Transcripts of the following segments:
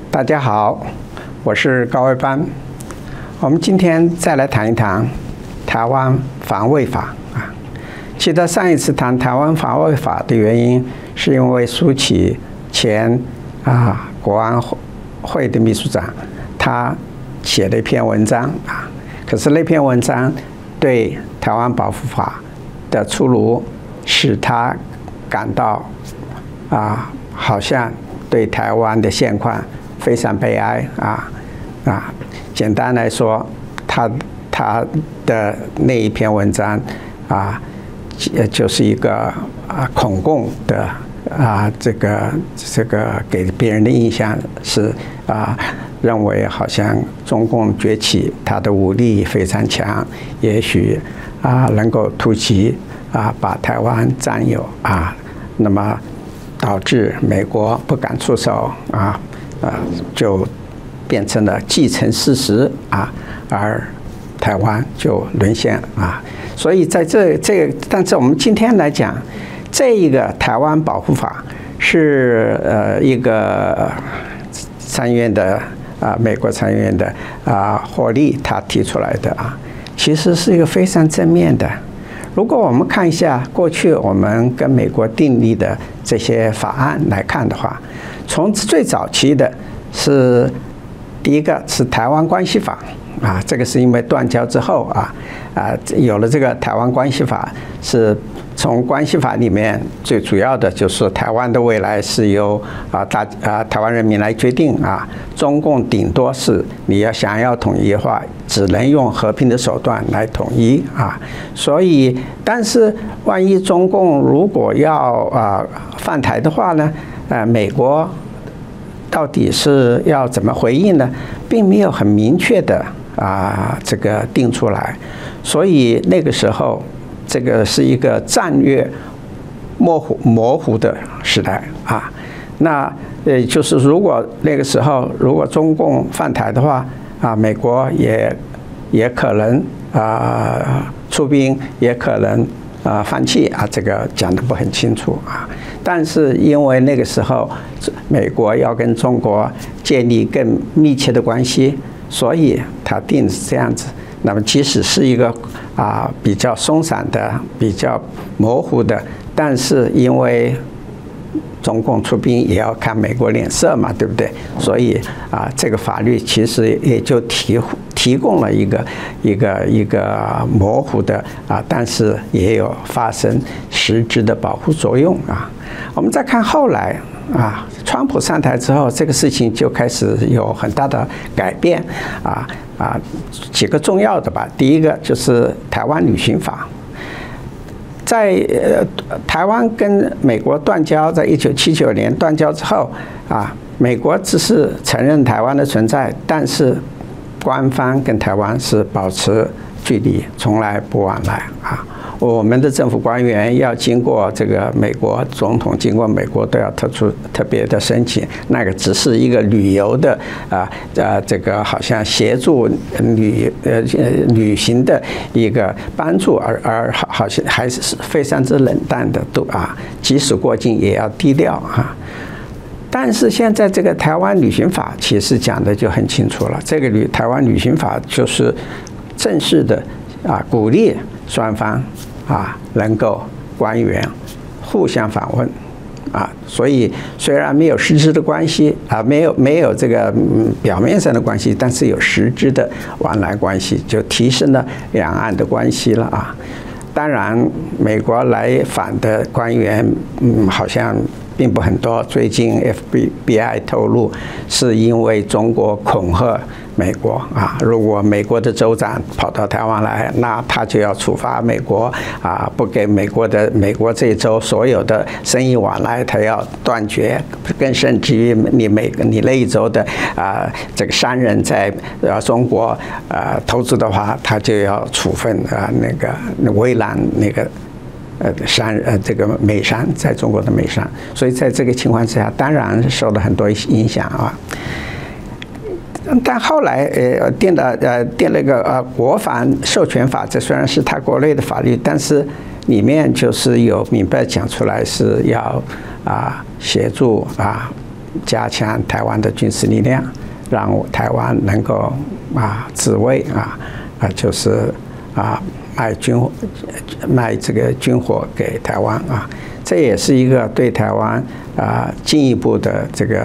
大家好，我是高维班。我们今天再来谈一谈台湾防卫法啊。记得上一次谈台湾防卫法的原因，是因为苏起前国安会的秘书长他写了一篇文章啊。可是那篇文章对台湾保护法的出炉，使他感到好像对台湾的现况非常悲哀简单来说，他的那一篇文章就是一个恐共的这个给别人的印象是认为好像中共崛起，它的武力非常强，也许能够突袭把台湾占有那么导致美国不敢出手就变成了既成事实而台湾就沦陷所以在但是我们今天来讲，这一个台湾保护法是一个参议院的美国参议院的霍利他提出来的其实是一个非常正面的。如果我们看一下过去我们跟美国订立的这些法案来看的话，从最早期的是第一个是台湾关系法这个是因为断交之后有了这个台湾关系法，是从关系法里面最主要的就是台湾的未来是由台湾人民来决定中共顶多是你想要统一的话，只能用和平的手段来统一所以但是万一中共如果要犯台的话呢，美国到底是要怎么回应呢？并没有很明确的这个定出来，所以那个时候这个是一个战略模糊的时代那就是如果那个时候如果中共犯台的话美国也可能出兵，也可能放弃这个讲得不很清楚但是因为那个时候美国要跟中国建立更密切的关系，所以他定是这样子。那么即使是一个比较松散的、比较模糊的，但是因为中共出兵也要看美国脸色嘛，对不对？所以这个法律其实也就提供了一个模糊的但是也有发生实质的保护作用我们再看后来川普上台之后，这个事情就开始有很大的改变几个重要的吧。第一个就是台湾旅行法。在台湾跟美国断交，在1979年断交之后美国只是承认台湾的存在，但是官方跟台湾是保持距离，从来不往来我们的政府官员要经过这个美国总统，经过美国都要特别的申请，那个只是一个旅游的这个好像协助旅行的一个帮助，而好像还是非常之冷淡的即使过境也要低调但是现在这个台湾旅行法其实讲的就很清楚了，这个台湾旅行法就是正式的鼓励双方能够官员互相访问所以虽然没有实质的关系没有这个表面上的关系，但是有实质的往来关系，就提升了两岸的关系了当然美国来访的官员好像并不很多。最近 FBI 透露，是因为中国恐吓美国如果美国的州长跑到台湾来，那他就要处罚美国不给美国这一州所有的生意往来，他要断绝，更甚至于你那一州的这个商人在中国投资的话，他就要处分那个围栏那个这个美商，在中国的美商。所以在这个情况之下，当然受了很多影响但后来定了一个国防授权法，这虽然是他国内的法律，但是里面就是有明白讲出来是要协助加强台湾的军事力量，让台湾能够自卫就是卖这个军火给台湾这也是一个对台湾进一步的这个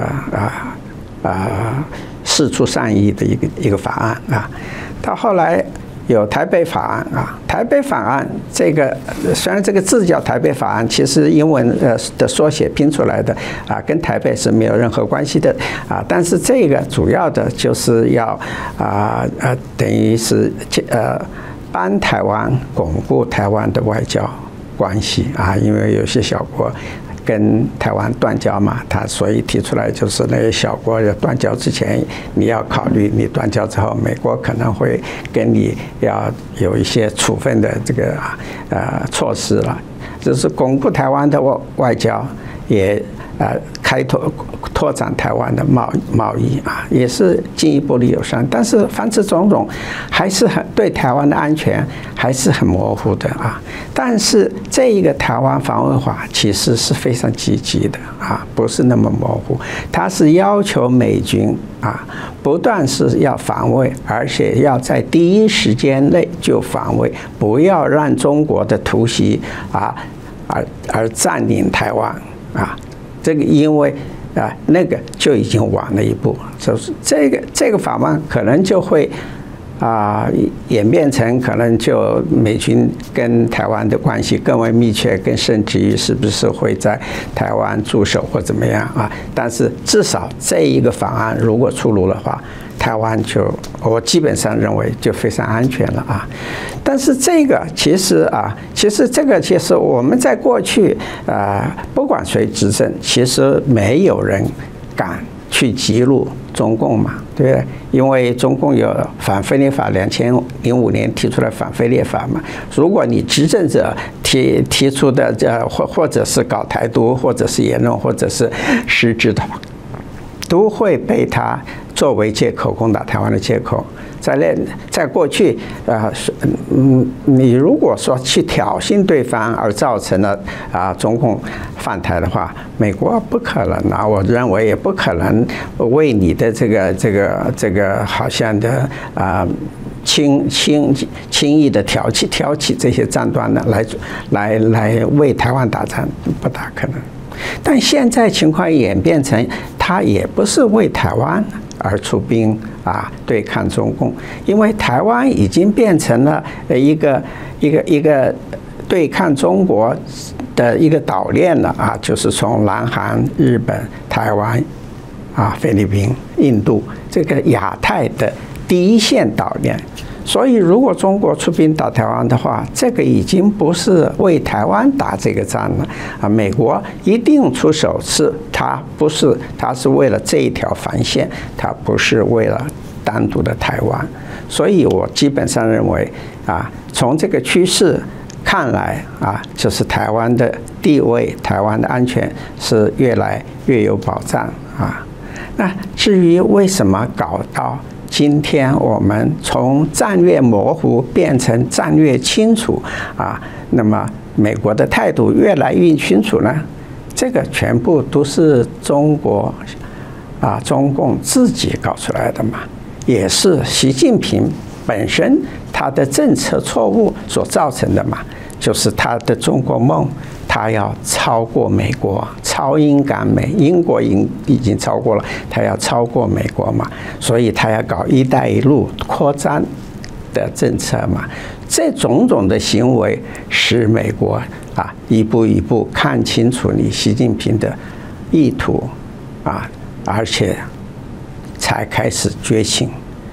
释出善意的一个法案到后来有台北法案台北法案这个虽然这个字叫台北法案，其实英文的缩写拼出来的跟台北是没有任何关系的但是这个主要的就是要等于是帮台湾巩固台湾的外交关系因为有些小国跟台湾断交嘛，他所以提出来就是那些小国要断交之前，你要考虑你断交之后，美国可能会跟你要有一些处分的这个措施了，就是巩固台湾的外交，也拓展台湾的贸易也是进一步的友善，但是凡此种种，还是对台湾的安全还是很模糊的但是这一个台湾防卫法其实是非常积极的不是那么模糊，它是要求美军不但是要防卫，而且要在第一时间内就防卫，不要让中国的突袭而占领台湾这个因为那个就已经晚了一步，就是这个法案可能就会演变成可能就美军跟台湾的关系更为密切，更甚至于是不是会在台湾驻守或怎么样但是至少这一个法案如果出炉的话，台湾我基本上认为就非常安全了但是这个其实这个其实我们在过去不管谁执政，其实没有人敢去激怒中共嘛，对不对？因为中共有反分裂法，2005年提出来反分裂法嘛。如果你执政者提出的或者是搞台独，或者是言论，或者是实质的话，都会被他作为借口攻打台湾的借口。在过去你如果说去挑衅对方而造成了中共犯台的话，美国不可能我认为也不可能为你的这个好像的轻易的挑起这些战端的来为台湾打仗，不大可能。但现在情况演变成，他也不是为台湾而出兵对抗中共，因为台湾已经变成了一个对抗中国的一个岛链了就是从南韩、日本、台湾菲律宾、印度这个亚太的第一线岛链。所以，如果中国出兵打台湾的话，这个已经不是为台湾打这个仗了美国一定出手，他是为了这一条防线，他不是为了单独的台湾。所以我基本上认为从这个趋势看来就是台湾的地位、台湾的安全是越来越有保障那至于为什么搞到今天我们从战略模糊变成战略清楚那么美国的态度越来越清楚呢？这个全部都是中共自己搞出来的嘛，也是习近平本身他的政策错误所造成的嘛，就是他的中国梦，他要超过美国，超英赶美，英国已经超过了，他要超过美国嘛，所以他要搞一带一路扩张的政策嘛，这种种的行为使美国一步一步看清楚你习近平的意图而且才开始觉醒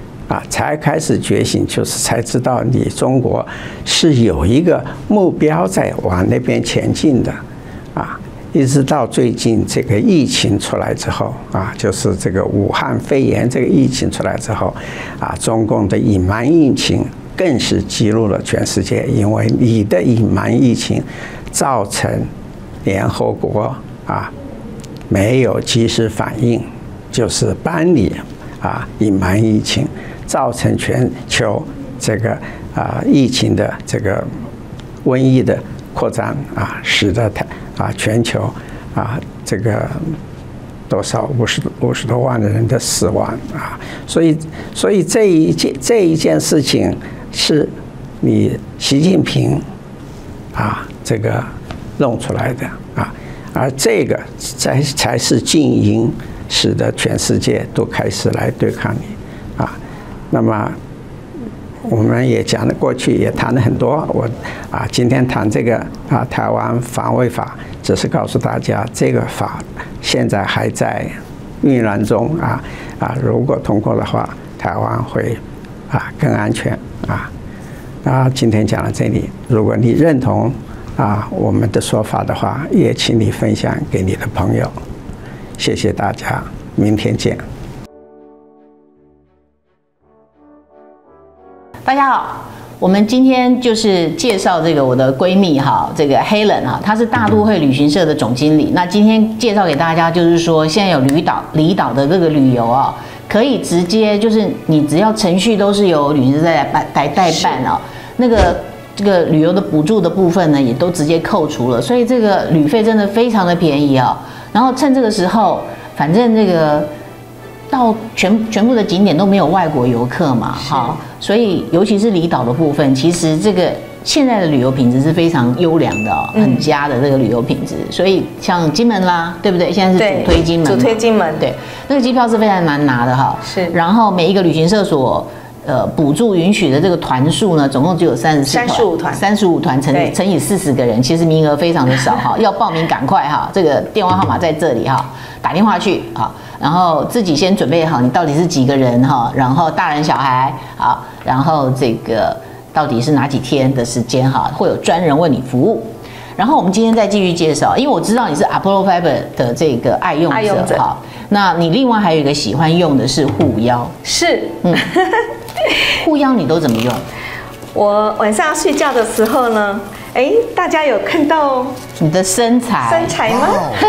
就是才知道你中国是有一个目标在往那边前进的一直到最近这个疫情出来之后就是这个武汉肺炎这个疫情出来之后中共的隐瞒疫情更是激怒了全世界，因为你的隐瞒疫情造成联合国没有及时反应，就是帮你隐瞒疫情，造成全球这个疫情的这个瘟疫的扩张使得全球这个多少50多万的人的死亡啊，所以这一件事情是你习近平啊这个弄出来的啊，而这个才是静音，使得全世界都开始来对抗你啊。那么我们也讲了，过去也谈了很多。今天谈这个台湾防卫法，只是告诉大家这个法现在还在运转中如果通过的话，台湾会更安全今天讲到这里，如果你认同我们的说法的话，也请你分享给你的朋友。谢谢大家，明天见。 大家好，我们今天就是介绍这个我的闺蜜这个 Helen 她是大都会旅行社的总经理。那今天介绍给大家，就是说现在有离岛的这个旅游可以直接就是你只要程序都是由旅行社来代办那个这个旅游的补助的部分呢，也都直接扣除了，所以这个旅费真的非常的便宜然后趁这个时候，反正这个到全部的景点都没有外国游客嘛，所以尤其是离岛的部分，其实这个现在的旅游品质是非常优良的很佳的这个旅游品质。所以像金门啦，对不对？现在是主推金门， 主推金门， 对，那个机票是非常难拿的是。 然后每一个旅行社所补助允许的这个团数呢，总共只有35团乘以40个人，其实名额非常的少要报名赶快这个电话号码在这里打电话去然后自己先准备好你到底是几个人然后大人小孩然后这个到底是哪几天的时间会有专人为你服务。然后我们今天再继续介绍，因为我知道你是 Apollo Fiber 的这个爱用者那你另外还有一个喜欢用的是护腰， 是护腰你都怎么用？ 我晚上睡觉的时候呢，大家有看到你的身材吗？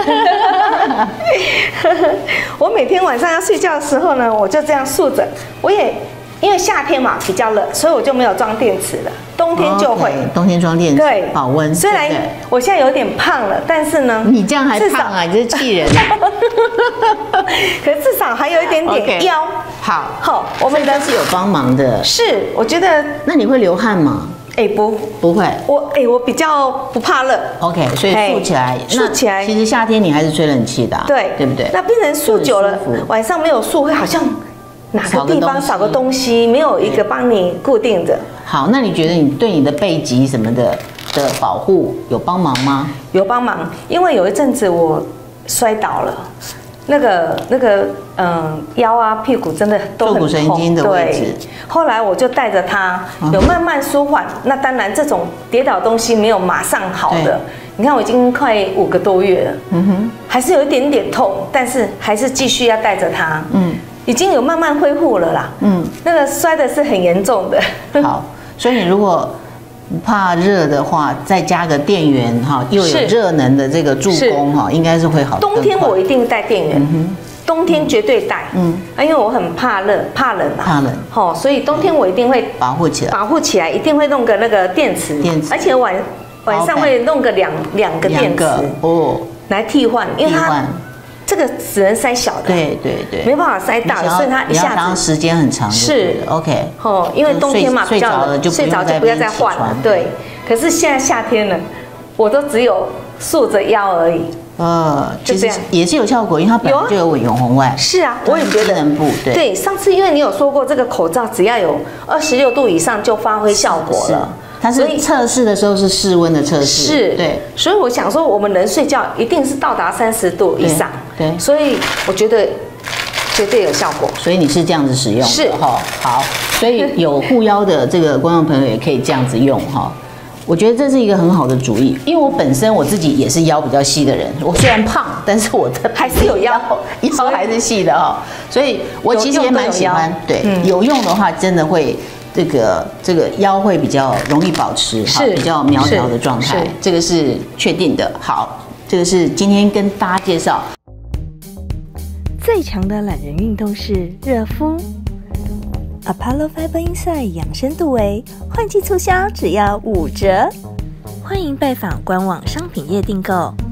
我每天晚上要睡觉的时候呢，我就这样竖着。我也因为夏天嘛比较冷，所以我就没有装电池了。冬天就会， 冬天装电池，对，保温。 虽然我现在有点胖了，但是呢， 你这样还胖你这是气人。 可是至少还有一点点腰。 好，我们都是有帮忙的。 是，我觉得。 那你会流汗吗？ 不会。 我比较不怕热。 OK， 所以竖起来。其实夏天你还是吹冷气的，对不对？ 那病人竖久了，晚上没有竖，会好像哪个地方少个东西，没有一个帮你固定的。 好，那你觉得你对你的背脊什么的保护有帮忙吗？ 有帮忙，因为有一阵子我摔倒了，那个腰屁股真的都很痛，坐骨神经的位置。 后来我就带着它，有慢慢舒缓。那当然，这种跌倒东西没有马上好的。你看，我已经快5个多月了，还是有一点点痛，但是还是继续要带着它。已经有慢慢恢复了啦。那个摔的是很严重的。 好，所以你如果不怕热的话，再加个电源又有热能的这个助攻应该是会好。 冬天我一定带电源，冬天绝对带。因为我很怕热、怕冷所以冬天我一定会保护起来， 一定会弄个那个电池，而且晚上会弄个两个电池来替换，因为它这个只能塞小的，对，没办法塞大的，所以它一下子时间很长。 是 OK， 因为冬天嘛比较冷，睡着就不要再换了。对，可是现在夏天了，我都只有竖着腰而已。 其实也是有效果，因为它本来就有远红外。 是啊，我也觉得。对，上次因为你有说过，这个口罩只要有26度以上就发挥效果了。 它是测试的时候是室温的测试， 是，对，所以我想说，我们人睡觉一定是到达30度以上，对，所以我觉得绝对有效果。 所以你是这样子使用， 是好，所以有护腰的这个观众朋友也可以这样子用我觉得这是一个很好的主意，因为我本身我自己也是腰比较细的人，我虽然胖，但是我的还是有腰还是细的所以我其实也蛮喜欢，对，有用的话真的会。这个腰会比较容易保持比较苗条的状态，这个是确定的。好，这个是今天跟大家介绍最强的懒人运动是热敷。Apollo Fiber Inside 养生杜维换季促销只要5折，欢迎拜访官网商品页订购。